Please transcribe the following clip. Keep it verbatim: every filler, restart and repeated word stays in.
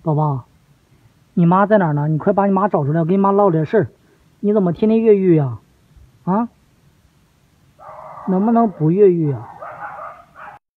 宝宝，你妈在哪儿呢？你快把你妈找出来，我跟你妈唠点事儿。你怎么天天越狱呀？啊？能不能不越狱啊？